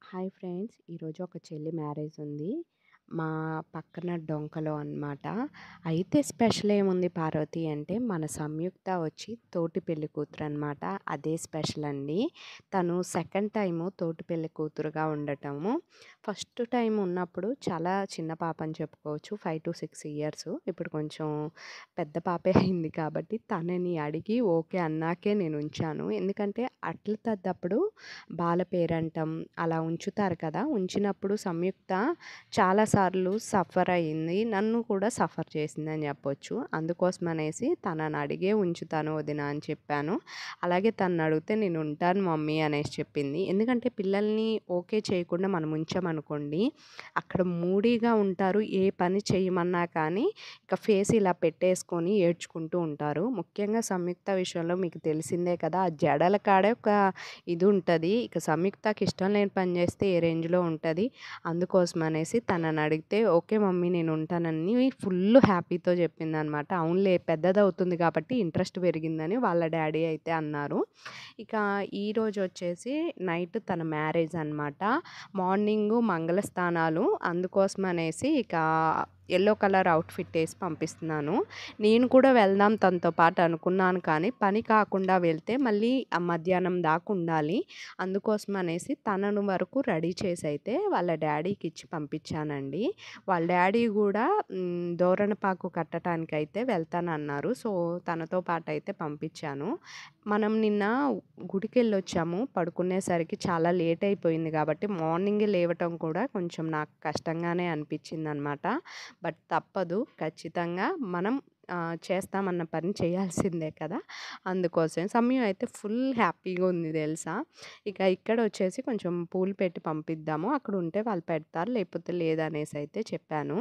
Hi friends, ఈరోజు ఒక చెల్లి మ్యారేజ్ ఉంది. మా పక్కన డొంకలో అనమాట. అయితే స్పెషల్ ఏముంది పార్వతి అంటే, మన సంయుక్త వచ్చి తోటి పెళ్లి కూతురు అనమాట. అదే స్పెషల్ అండి. తను సెకండ్ టైము తోటి పెళ్లి కూతురుగా ఉండటము. ఫస్ట్ టైం ఉన్నప్పుడు చాలా చిన్న పాప అని చెప్పుకోవచ్చు. 5 to 6 ఇయర్స్. ఇప్పుడు కొంచెం పెద్ద పాపే అయింది కాబట్టి తనని అడిగి ఓకే అన్నాకే నేను ఉంచాను. ఎందుకంటే అట్ల తద్దప్పుడు బాల పేరంటం అలా ఉంచుతారు కదా! ఉంచినప్పుడు సంయుక్త చాలా సార్లు సఫర్ అయింది. నన్ను కూడా సఫర్ చేసిందని చెప్పొచ్చు. అందుకోసమనేసి తనని అడిగే ఉంచుతాను వదిన అని చెప్పాను. అలాగే తననడిగితే నేను ఉంటాను మమ్మీ అనేసి చెప్పింది. ఎందుకంటే పిల్లల్ని ఓకే చేయకుండా మనం ఉంచామనుకోండి, అక్కడ మూడీగా ఉంటారు. ఏ పని చేయమన్నా కానీ ఇక ఫేస్ ఇలా పెట్టేసుకొని ఏడ్చుకుంటూ ఉంటారు. ముఖ్యంగా సంయుక్త విషయంలో మీకు తెలిసిందే కదా! ఆ జడల కాడే ఒక ఇది ఉంటది. ఇక సంయుక్తకి ఇష్టం లేని పని చేస్తే ఏ రేంజ్‌లో ఉంటది. అందుకోసం అనేసి తనని అడిగితే, "ఓకే మమ్మీ నేను ఉంటానని" ఫుల్ హ్యాపీతో చెప్పిందనమాట. అవునులే పెద్దదవుతుంది కాబట్టి ఇంట్రెస్ట్ పెరిగిందని వాళ్ళ డ్యాడీ అయితే అన్నారు. ఇక ఈరోజు వచ్చేసి నైట్ తన మ్యారేజ్ అనమాట. మార్నింగు మంగళస్థానాలు. అందుకోసం అనేసి ఇక యెల్లో కలర్ అవుట్‌ఫిట్ ఏసి పంపిస్తున్నాను. నేను కూడా వెళ్దాం తనతో పాటు అనుకున్నాను కానీ, పని కాకుండా వెళ్తే మళ్ళీ మధ్యాహ్నం దాకా ఉండాలి. అందుకోసం అనేసి తనను వరకు రెడీ చేసైతే వాళ్ళ డ్యాడీకి ఇచ్చి పంపించానండి. వాళ్ళ డ్యాడీ గూడా దోరణపాకు కట్టటానికైతే వెళ్తానన్నారు. సో, తనతో పాటైతే పంపించాను. మనం నిన్న గుడికెళ్ళొచ్చాము. పడుకునేసరికి చాలా లేట్ అయిపోయింది కాబట్టి మార్నింగే లేవటం కూడా కొంచెం నాకు కష్టంగానే అనిపించిందనమాట. బట్ తప్పదు. ఖచ్చితంగా మనం చేస్తామన్న పని చేయాల్సిందే కదా! అందుకోసం. సమయం అయితే ఫుల్ హ్యాపీగా ఉంది తెలుసా! ఇక ఇక్కడొచ్చేసి కొంచెం పూలు పెట్టి పంపిద్దాము. అక్కడుంటే వాళ్ళు పెడతారు. లేకపోతే లేదనేసైతే చెప్పాను.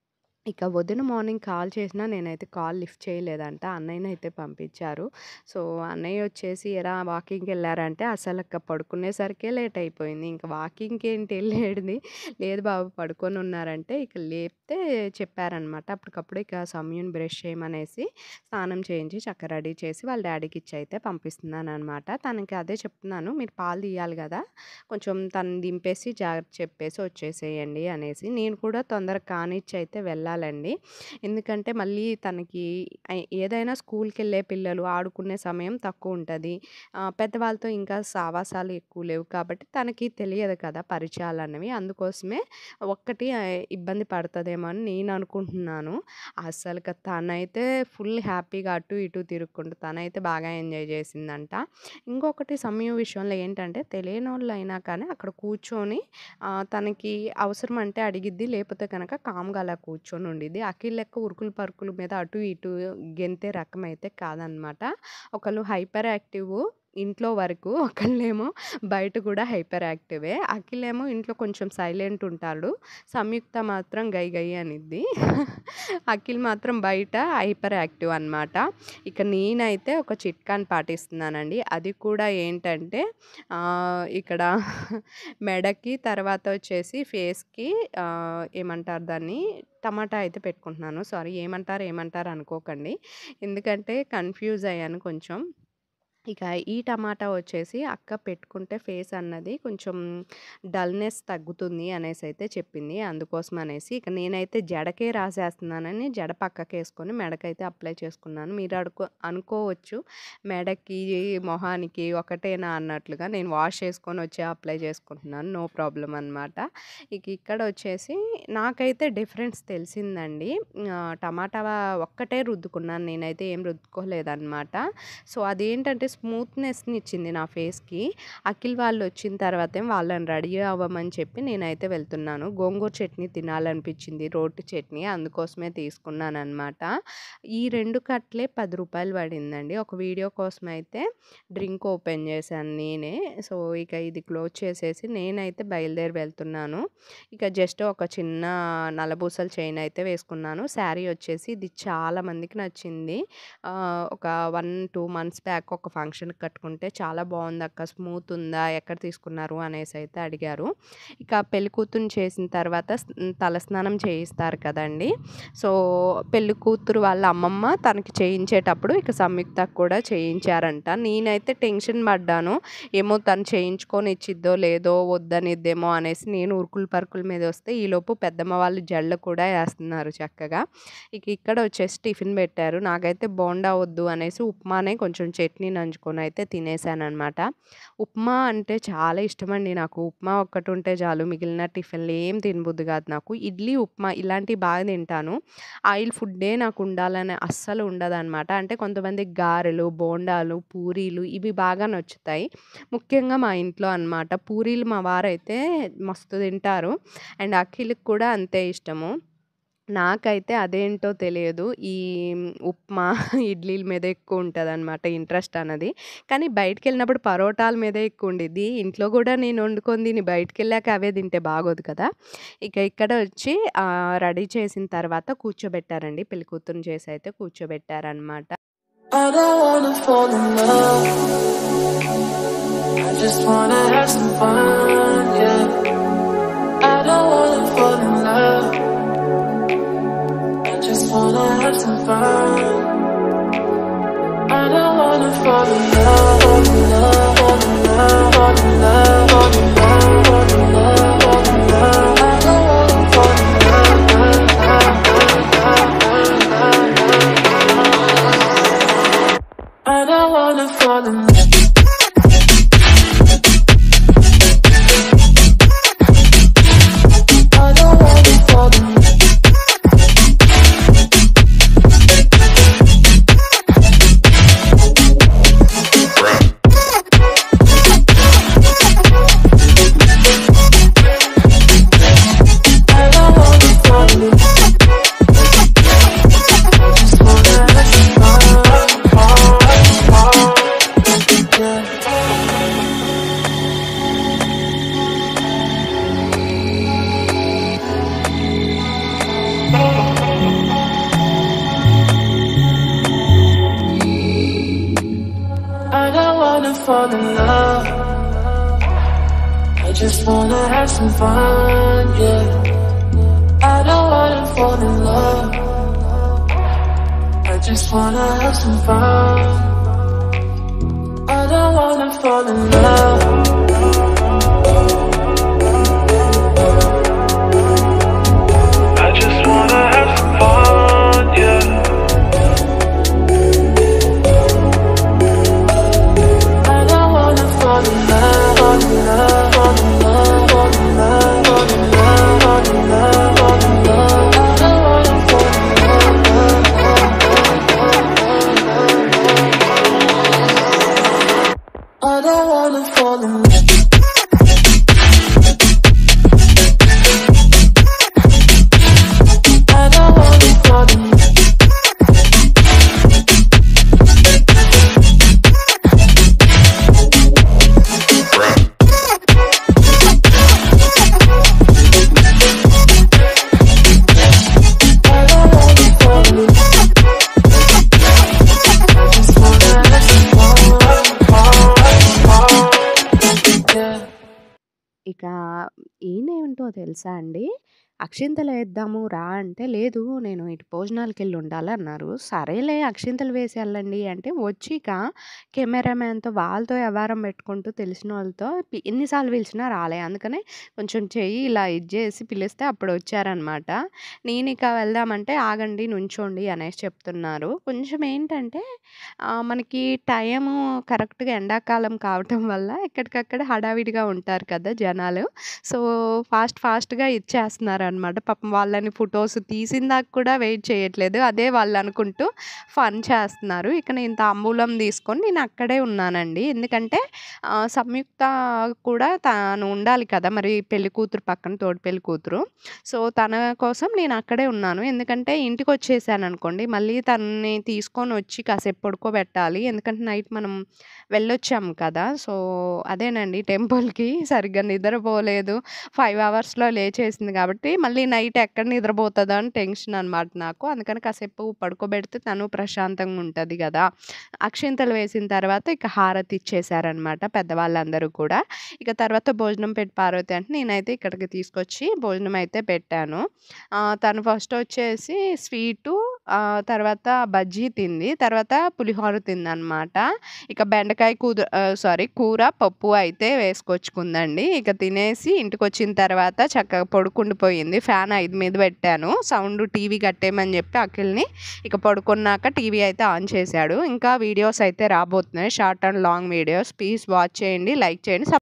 ఇక వదిన మార్నింగ్ కాల్ చేసినా నేనైతే కాల్ లిఫ్ట్ చేయలేదంట. అన్నయ్యనైతే పంపించారు. సో, అన్నయ్య వచ్చేసి "ఏరా వాకింగ్‌కెళ్లారంటే" అసలక పడుకునేసరికే లేట్ అయిపోయింది. ఇంక వాకింగ్‌కేంటి ఎళ్ళేడిది. లేదు బాబు పడుకొనున్నారంటే ఇక లేపితే చెప్పారనమాట. అప్పటికప్పుడు ఇక సమయుని బ్రష్ చేయమనేసి స్నానం చేయించి చక్కగా రెడీ చేసి వాళ్ళ డ్యాడీకి ఇచ్చైతే పంపిస్తున్నాననమాట. తనకి అదే చెప్తున్నాను. మీరు పాలు తీయాలి గదా! కొంచెం తనని దింపేసి జాగ్రత్త చెప్పేసి వచ్చేసేయండి అనేసి. నేను కూడా తొందరగా కానిచ్చైతే వెళ్ళాలండి. ఎందుకంటే మళ్ళీ తనకి ఏదైనా స్కూల్‌కెళ్ళే పిల్లలు ఆడుకునే సమయం తక్కువుంటది. పెద్దవాళ్ళతో ఇంకా సావాసాలు ఎక్కువ లేవు కాబట్టి తనకి తెలియదు కదా పరిచయాలన్నవి. అందుకోసమే ఒక్కటి ఇబ్బంది పడతదేమో అని నేను అనుకుంటున్నాను. అస్సలక తనైతే ఫుల్ హ్యాపీగా అటు ఇటు తిరుక్కుంటూ తనైతే బాగా ఎంజాయ్ చేసిందంట. ఇంకొకటి సమయం విషయంలో ఏంటంటే తెలియనోళ్ళైనా కానీ అక్కడ కూర్చొని తనకి అవసరమంటే అడిగిద్ది. లేపోతే గనక కామ్‌గా అలా కూర్చొని ఉండిద్ది. అఖిల్ లెక్క ఉరుకులు పరుకుల మీద అటు ఇటు గెంతే రకమైతే కాదనమాట. ఒకళ్ళు హైపర్ యాక్టివ్ ఇంట్లో వరకు, ఒకళ్ళేమో బయట కూడా హైపర్ యాక్టివే. అఖిలేమో ఇంట్లో కొంచెం సైలెంట్ ఉంటాడు. సంయుక్త మాత్రం గై గై అనిద్ది. అఖిల్ మాత్రం బయట హైపర్ యాక్టివ్ అనమాట. ఇక నేనైతే ఒక చిట్కాని పాటిస్తున్నానండి. అది కూడా ఏంటంటే ఇక్కడ మెడకి తర్వాత వచ్చేసి ఫేస్‌కి ఏమంటారు దాన్ని టమాటా అయితే పెట్టుకుంటున్నాను. సారీ ఏమంటారు అనుకోకండి. ఎందుకంటే కన్‌ఫ్యూజ్ అయ్యాను కొంచెం. ఇక ఈ టమాటా వచ్చేసి అక్క పెట్టుకుంటే ఫేస్ అన్నది కొంచెం డల్‌నెస్ తగ్గుతుంది అనేసైతే చెప్పింది. అందుకోసం అనేసి ఇక నేనైతే జడకే రాసేస్తున్నానని జడ పక్కకేసుకొని మెడకైతే అప్లై చేసుకున్నాను. మీరు అనుకోవచ్చు మెడకి, మొహానికి ఒకటేనా అన్నట్లుగా. నేను వాష్ చేసుకొని వచ్చి అప్లై చేసుకుంటున్నాను. నో ప్రాబ్లమ్ అనమాట. ఇక ఇక్కడ వచ్చేసి నాకైతే డిఫరెన్స్ తెలిసిందండి. టమాటా ఒక్కటే రుద్దుకున్నాను. నేనైతే ఏం రుద్దుకోలేదనమాట. సో, అదేంటంటే స్మూత్‌నెస్‌ని ఇచ్చింది నా ఫేస్‌కి. అఖిల్ వాళ్ళొచ్చిన తర్వాతేమో వాళ్ళని రెడీ అవ్వమని చెప్పి నేనైతే వెళ్తున్నాను. గోంగూర చట్నీ తినాలనిపించింది. రోటి చట్నీ అందుకోసమే తీసుకున్నాననమాట. ఈ 2 కట్టలే రూ. 10 పడిందండి. ఒక వీడియో కోసమయితే డ్రింక్ ఓపెన్ చేశాను నేనే. సో, ఇక ఇది క్లోజ్ చేసేసి నేనైతే బయలుదేరి వెళ్తున్నాను. ఇక జస్ట్ ఒక చిన్న నల్లపూసల చైన్ అయితే వేసుకున్నాను. శారీ వచ్చేసి ఇది చాలా మందికి నచ్చింది. ఒక 1, 2 మంత్స్ బ్యాక్ ఒక ఫంక్షన్‌కి కట్టుకుంటే చాలా బావుందక్క. స్మూత్ ఉందా? ఎక్కడ తీసుకున్నారు? అనేసైతే అడిగారు. ఇక పెళ్లి కూతురిని చేసిన తర్వాత తలస్నానం చేయిస్తారు కదండీ! సో, పెళ్లి కూతురు వాళ్ళ అమ్మమ్మ తనకి చేయించేటప్పుడు ఇక సంయుక్తకి కూడా చేయించారంట. నేనైతే టెన్షన్ పడ్డాను. ఏమో తను చేయించుకొని ఇచ్చిద్దో లేదో వద్దనిద్దేమో అనేసి నేను ఉరుకులు పరుకుల మీద వస్తే ఈలోపు పెద్దమ్మ వాళ్ళు జడలు కూడా ఏస్తున్నారు చక్కగా. ఇక ఇక్కడ వచ్చేసి టిఫిన్ పెట్టారు. నాకైతే బోండా వద్దు అనేసి ఉప్మానే కొంచెం చట్నీ నంచుకొని అయితే తినేసాననమాట. ఉప్మా అంటే చాలా ఇష్టమండి నాకు. ఉప్మా ఒక్కటి ఉంటే చాలు మిగిలిన టిఫిన్‌లు ఏం తినబుద్ధి కాదు నాకు. ఇడ్లీ, ఉప్మా ఇలాంటివి బాగా తింటాను. ఆయిల్ ఫుడ్డే నాకు ఉండాలని అస్సలు ఉండదనమాట. అంటే కొంతమందికి గారెలు, బోండాలు, పూరీలు ఇవి బాగా నచ్చుతాయి. ముఖ్యంగా మా ఇంట్లో అనమాట. పూరీలు మా వారైతే మస్తు తింటారు. అండ్ అఖిల్‌కి కూడా అంతే ఇష్టము. నాకైతే అదేంటో తెలియదు. ఈ ఉప్మా, ఇడ్లీల మీద ఎక్కువ ఉంటదనమాట ఇంట్రెస్ట్ అన్నది. కానీ బయటికెళ్ళినప్పుడు పరోటాల మీదే ఎక్కువ ఉండిద్ది. ఇంట్లో గూడా నేను వండుకొని తిని బయటికెళ్ళాక అవే తింటే బాగోదు కదా! ఇక ఇక్కడ వచ్చి రెడీ చేసిన తర్వాత కూర్చోబెట్టారండి. పెళ్లి కూతురిని చేసి అయితే కూర్చోబెట్టారనమాట. I don't wanna fall in love. I just wanna have some fun, yeah. I don't wanna fall in love. I just wanna have some fun. I don't wanna fall in love, fall in love, fall in love, fall in love, fall in love, fall in love, fall in love. I don't wanna fall in love, I don't wanna fall in love. I don't wanna fall in love. Fall in love. I just wanna have some fun, yeah. I don't wanna fall in love. I just wanna have some fun. I don't wanna fall in love. I just wanna have some fun, yeah. Fall in love, fall in love, fall in love, fall in love, fall in love, fall in love, fall in love. I don't wanna fall in love. I don't wanna fall in love. I don't wanna fall in love. ఇక ఈయనేంటో తెలుసా అండి, అక్షింతలేద్దాము రా అంటే, లేదు నేను ఇటు భోజనాలకెళ్ళి ఉండాలన్నారు. సరేలే అక్షింతలు వేసి ఎళ్ళండి అంటే, వచ్చి ఇక కెమెరామ్యాన్‌తో వాళ్ళతో వ్యవహారం పెట్టుకుంటూ తెలిసిన వాళ్ళతో ఎన్ని సార్లు పిలిచినా రాలే. అందుకనే కొంచెం చెయ్యి ఇలా ఇది చేసి పిలిస్తే అప్పుడొచ్చారనమాట. నేనిక వెళ్దామంటే, ఆగండి నుంచోండి అనేసి చెప్తున్నారు. కొంచెం ఏంటంటే మనకి టైము కరెక్ట్‌గా ఎండాకాలం కావటం వల్ల ఎక్కడికక్కడ హడావిడిగా ఉంటారు కదా జనాలు. సో, ఫాస్ట్‌గా ఇచ్చేస్తున్నారనమాట. పాపం వాళ్ళని ఫోటోస్ తీసిందాక కూడా వెయిట్ చేయట్లేదు. అదే వాళ్ళనుకుంటూ ఫన్ చేస్తున్నారు. ఇక నేను తాంబూలం తీసుకొని నేను అక్కడే ఉన్నానండి. ఎందుకంటే సంయుక్త కూడా తను ఉండాలి కదా! మరి పెళ్లి కూతురు పక్కన తోటి పెళ్లి కూతురు. సో, తన కోసం నేను అక్కడే ఉన్నాను. ఎందుకంటే ఇంటికొచ్చేసాననుకోండి, మళ్ళీ తనని తీసుకొనొచ్చి కాసేపు పడుకోబెట్టాలి. ఎందుకంటే నైట్ మనం వెళ్ళొచ్చాము కదా! సో, అదేనండి టెంపుల్‌కి సరిగ్గా నిద్రపోలేదు. 5 అవర్స్‌లో లేచేసింది కాబట్టి మళ్ళీ నైట్ ఎక్కడ నిద్రపోతదో అని టెన్షన్ అనమాట నాకు. అందుకని కాసేపు పడుకోబెడితే తను ప్రశాంతంగా ఉంటది గదా! అక్షింతలు వేసిన తర్వాత ఇక హారతి ఇచ్చేసారనమాట పెద్దవాళ్ళందరూ కూడా. ఇక తర్వాత భోజనం పెట్టి పార్వతి అంటే నేనైతే ఇక్కడికి తీసుకొచ్చి భోజనం అయితే పెట్టాను. తను ఫస్ట్ వచ్చేసి స్వీటు, తర్వాత బజ్జీ తింది. తర్వాత పులిహోర తిందనమాట. ఇక బెండకాయ కూర, పప్పు అయితే వేసుకొచ్చుకుందండి. ఇక తినేసి ఇంటికొచ్చిన తర్వాత చక్కగా పడుకుండిపోయింది. ఫ్యాన్ 5 మీద పెట్టాను. సౌండ్ టీవీ కట్టేయమని చెప్పి అఖిల్‌ని. ఇక పడుకున్నాక టీవీ అయితే ఆన్ చేశాడు. ఇంకా వీడియోస్ అయితే రాబోతున్నాయి. Short and long videos. Please watch చేయండి, లైక్ చేయండి.